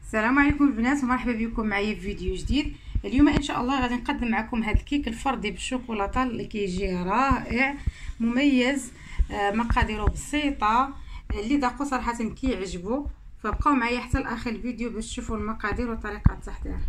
السلام عليكم البنات ومرحبا بكم معايا في فيديو جديد. اليوم ان شاء الله غادي نقدم معكم هذا الكيك الفردي بالشوكولاته اللي كيجي رائع مميز. مقاديره بسيطه، اللي ذاقوا صراحه كيعجبوا، فبقاو معايا حتى لاخر الفيديو باش تشوفوا المقادير وطريقه التحضير.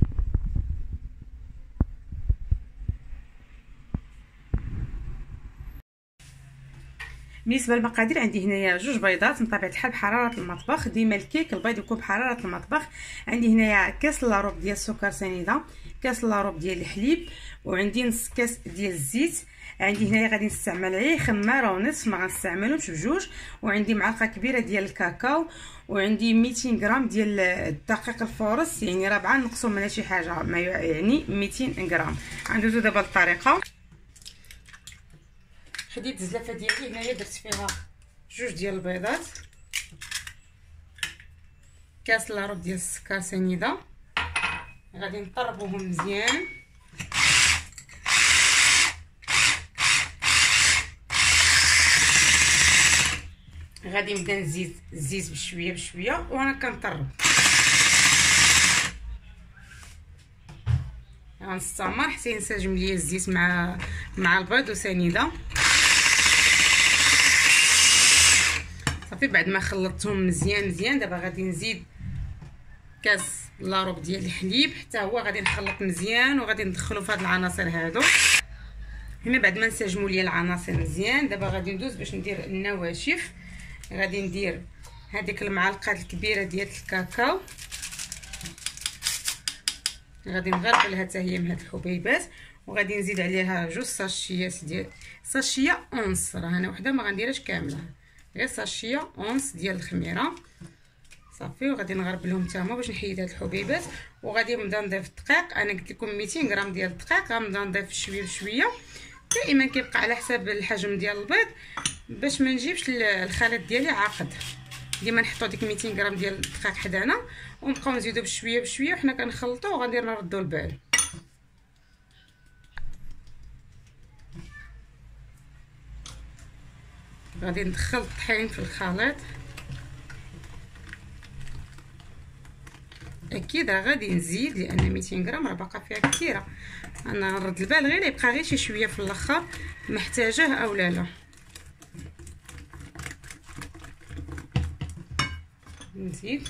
بالنسبه للمقادير عندي هنايا 2 بيضات من طبيعه الحال بحراره المطبخ، ديما الكيك البيض يكون بحراره المطبخ. عندي هنايا كاس لاروب ديال السكر سنيده، كاس لاروب ديال الحليب، وعندي نص كاس ديال الزيت. عندي هنايا غادي نستعمل غير خماره ونصف، ما غنستعملهمش بجوج. وعندي معلقه كبيره ديال الكاكاو، وعندي 200 غرام ديال الدقيق الفورس، يعني ربعه نقصوا منها شي حاجه، ما يعني 200 غرام. غندوزو دابا للطريقه. خديت الزلافه ديالي هنايا درت فيها 2 ديال البيضات، كاس لاروب ديال السكر سنيده، غادي نطربوهم مزيان. غادي نبدا نزيد الزيت بشويه بشويه وانا كنطرب. غنستمر حتى ينسجم ليا الزيت مع البيض وسنيده. صافي بعد ما خلطتهم مزيان دابا غادي نزيد كاس لاروب ديال الحليب، حتى هو غادي نخلط مزيان وغادي ندخلو في هاد العناصر هادو. هنا بعد ما نسجموا ليا العناصر مزيان دابا غادي ندوز باش ندير النواشف. غادي ندير هذيك المعلقه الكبيره ديال الكاكاو، غادي نغربلها حتى هي من هاد الحبيبات، وغادي نزيد عليها 2 ساشيات ديال ساشيه اونص، راه انا وحده ما غنديرهاش كامله، غير ساشيه اونص ديال الخميره. صافي وغادي نغربلهم حتى هما باش نحيد هاد الحبيبات. وغادي نبدا نضيف الدقيق، انا قلت لكم 200 غرام ديال الدقيق، غنبدا نضيف شويه بشويه، دائما كيبقى على حساب الحجم ديال البيض باش ما نجيبش الخليط ديالي عاقد. ديما نحطوا ديك 200 غرام ديال الدقيق حدانا ونبقاو نزيدو بشويه بشويه وحنا كنخلطوا، وغادي نردوا البال. غادي ندخل الطحين في الخليط، اكيد راه غادي نزيد لان 200 غرام راه باقا فيها كثيره. انا نرد البال غير يبقى غير شي شويه في الاخر محتاجاه او لا. نزيد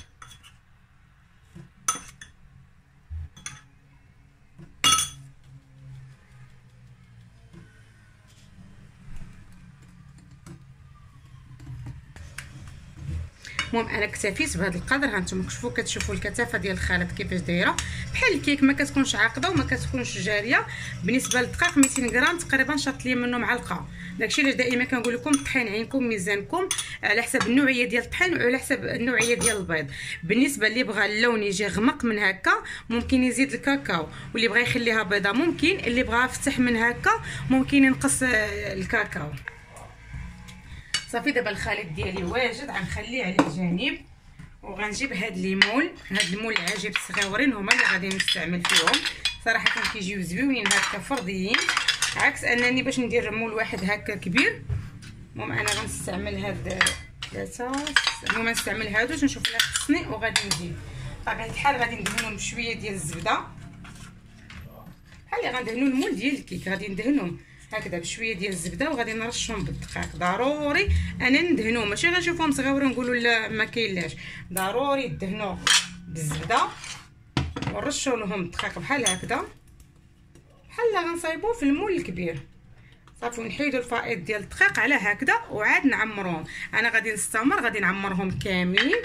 المهم انا اكتفيت بهذا القدر. هانتوما كتشوفوا الكثافه ديال الخليط كيفاش دايره، بحال الكيك ما كتكونش عاقده وما كتكونش جاريه. بالنسبه للدقيق 200 غرام تقريبا شاط ليا منه معلقه. داكشي علاش دائما كنقول لكم الطحين عينكم ميزانكم، على حسب النوعيه ديال الطحين وعلى حسب النوعيه ديال البيض. بالنسبه اللي بغى اللون يجي غمق من هكا ممكن يزيد الكاكاو، واللي بغى يخليها بيضه ممكن، اللي بغى فتح من هكا ممكن ينقص الكاكاو. صافي دابا الخليط ديالي واجد، غنخليه على جانب، وغنجيب هاد الليمون. هاد المول العجيب الصغيورين هما اللي غادي نستعمل فيهم، صراحه كيجيو زوينين هكا فرديين، عكس انني باش ندير مول واحد هكا كبير. المهم انا غنستعمل هاد 3، المهم نستعمل هادو باش نشوف الا خصني، وغادي نزيد بطبيعه الحال غادي ندهنهم بشويه ديال الزبده، بحال اللي غندهنوا المول ديال الكيك، غادي ندهنهم هكذا بشويه ديال الزبده، وغادي نرشهم بالدقيق. ضروري انا ندهنو، ماشي غنشوفهم صغيورين نقولوا لا ما كاينلاش، ضروري يدهنوا بالزبده ونرشوا لهم الدقيق بحال هكذا، بحال غنصايبوه في المول الكبير. صافي ونحيدوا الفائض ديال الدقيق على هكذا، وعاد نعمروهم. انا غادي نستمر غادي نعمرهم كاملين.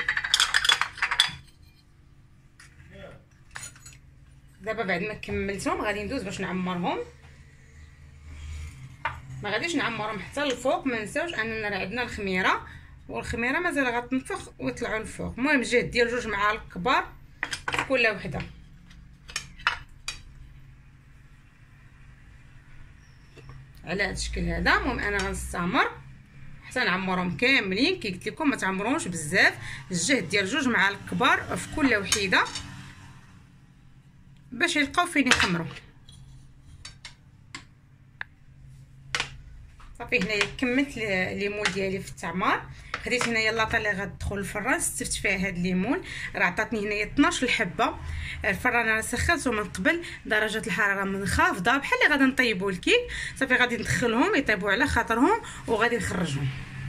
دابا بعد ما كملتهم غادي ندوز باش نعمرهم. ما غاديش نعمرهم حتى للفوق، ما نساوش اننا راه عندنا الخميره، والخميره مازال غتنفخ ويطلعوا للفوق. المهم جهد ديال 2 معالق كبار في كل وحده. على هذا الشكل هذا. المهم انا غنستمر حتى نعمرهم كاملين. كي قلت لكم ما تعمروهمش بزاف، الجهد ديال 2 معالق كبار في كل وحده باش يلقاو فين يخمروا. صافي هنايا كملت الليمون ديالي في التعمار. خديت هنايا لاطه اللي غتدخل الفران، استفت فيها هاد الليمون، راه عطاتني هنايا 12 حبه. الفران انا سخنته من قبل، درجه الحراره منخفضه بحال اللي غادي نطيبوا الكيك. صافي غادي ندخلهم يطيبوا على خاطرهم وغادي نخرجهم.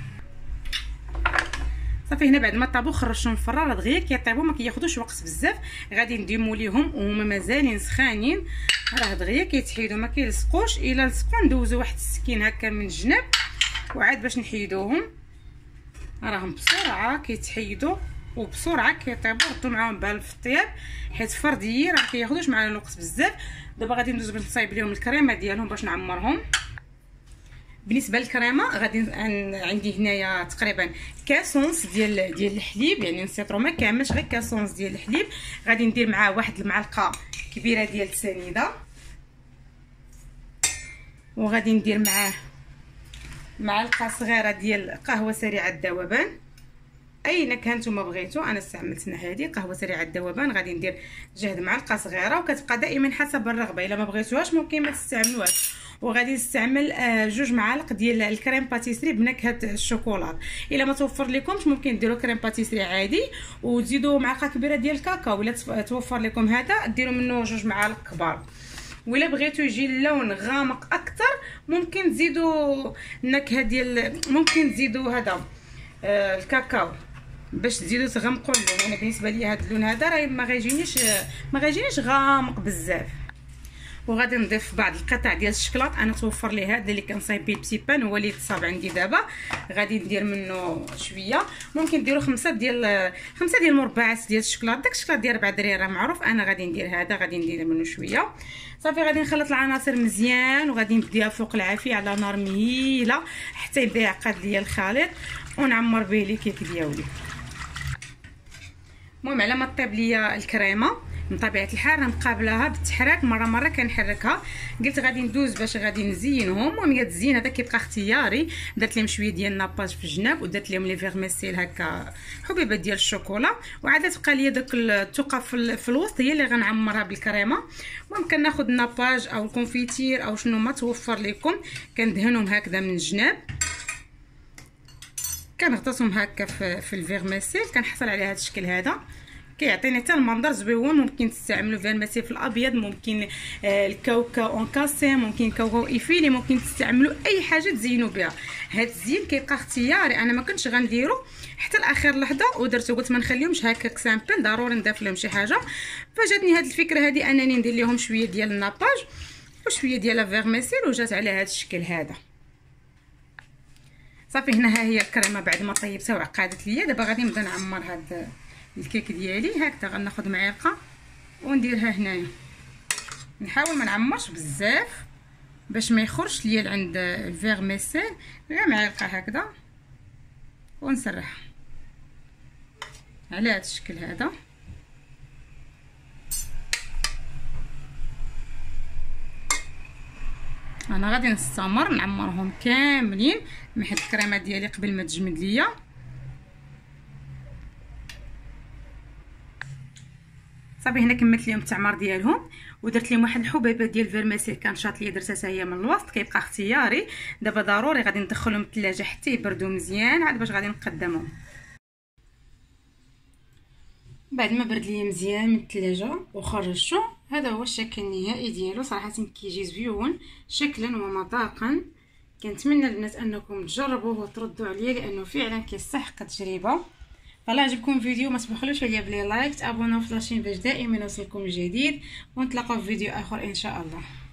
صافي هنا بعد ما طابوا خرجتهم من الفران، راه دغيا كيطيبوا ما كياخذوش وقت بزاف. غادي نديمو ليهم وهما مازالين سخانين، راه دغيا كيتحيدوا ما كيلصقوش. الا لصقوا ندوزو واحد السكين هكا من الجناب وعاد باش نحيدوهم. راهم بسرعه كيتحيدوا وبسرعه كيطيبوا. ردوا معاهم بال في الطياب حيت فرديين راه كياخذوش معنا الوقت بزاف. دابا غادي ندوز باش نصايب ليهم الكريمه ديالهم باش نعمرهم. بالنسبه للكريمه غادي عندي هنايا تقريبا كاسونس ديال الحليب، يعني نسيطرو ما كاملش غير كاسونس ديال الحليب. غادي ندير معاه واحد المعلقه كبيره ديال السنيده، وغادي ندير معاه معلقه صغيره ديال قهوه سريعه الذوبان. اي نكهه نتوما بغيتو، انا استعملتنا هذه قهوه سريعه الذوبان. غادي ندير جهد معلقه صغيره، وكتبقى دائما حسب الرغبه. الا ما بغيتوهاش ممكن ما تستعملوهاش. وغادي نستعمل 2 معالق ديال الكريم باتيسري بنكهه الشوكولاط. الا ما توفر لكمش ممكن ديروا كريم باتيسري عادي وتزيدوا معلقه كبيره ديال الكاكاو. الا توفر لكم هذا ديروا منه 2 معالق كبار. ولا بغيتو يجي اللون غامق اكثر ممكن تزيدوا النكهه ديال، ممكن تزيدوا هذا الكاكاو باش تزيدوا تغمقوا اللون. انا بالنسبه لي هذا اللون هذا راه ما غيجينيش غامق بزاف. وغادي نضيف بعض القطع ديال الشكلاط. انا توفر لي هذا اللي كنصايب بيه بسيبان، هو اللي تصاب عندي دابا. غادي ندير منه شويه، ممكن ديروا 5 ديال مربعات ديال الشكلاط. داك الشكلاط ديال 4 دراري راه معروف. انا غادي ندير هذا، غادي ندير منه شويه. صافي غادي نخلط العناصر مزيان وغادي نديها فوق العافيه على نار مهيله حتى يبدا يعقد ليا الخليط ونعمر به لي كيك ديالي. المهم على ما طيب ليا الكريمه من طبيعه الحال نقابلها بالتحراك، مره كنحركها. قلت غادي ندوز باش غادي نزينهم. المهم هي التزيين هذا كيبقى اختياري. درت لهم شويه ديال الناباج في الجناب ودرت لهم لي فيرميسيل هكا حبيبات ديال الشوكولا. وعاد تبقى ليا داك الثقه في الوسط هي اللي غنعمرها بالكريمه. المهم كناخذ الناباج او الكونفيتير او شنو ما توفر لكم، كندهنهم هكذا من الجناب، كنغطسهم هكا في الفيرميسيل. كنحصل على هذا الشكل هذا، كيعطيني حتى المنظر زويون. ممكن تستعملوا فيرميسيل في الابيض، ممكن الكاوكاو اون كاسي، ممكن كاوكاو ايفيلي، ممكن تستعملوا اي حاجه تزينوا بها. هذا الزين كيبقى اختياري. انا ما كنتش غنديرو حتى لاخر لحظه ودرتو، قلت ما نخليهمش هكاك سامبل، ضروري نضيف لهم شي حاجه. فجاتني هذه الفكره هذه انني ندير لهم شويه ديال الناباج وشويه ديال الفيرميسيل، وجات على هذا الشكل هذا. صافي هنا ها هي الكريمه بعد ما طيبتها وعقدت ليا. دابا غادي نبدا نعمر هاد الكيك ديالي. هكذا غناخذ معلقه ونديرها هنايا. نحاول ما نعمرش بزاف باش ما يخرجش ليا عند الفيرميسيل، غير معلقه هكذا ونسرح على هذا الشكل هذا. انا غادي نستمر نعمرهم كاملين من حيت الكريمه ديالي قبل ما تجمد ليا. صافي هنا كملت لهم التعمار ديالهم ودرت لهم واحد الحبيبه ديال الفيرميسيل كان شاط ليا، درتها هي من الوسط، كيبقى اختياري. دابا ضروري غادي ندخلهم الثلاجه حتى يبردوا مزيان عاد باش غادي نقدمهم. بعد ما برد ليا مزيان من الثلاجه وخرجته، هذا هو الشكل النهائي ديالو. صراحه كيجي زويون شكلا ومذاقا. كنتمنى البنات انكم تجربوه وتردوا عليا لانه فعلا كيستحق التجربه. فلا عجبكم الفيديو ما تبخلوش عليا بلي لايك، تابوناو في لاشين باش دائما يوصلكم الجديد، ونتلاقاو في فيديو اخر ان شاء الله.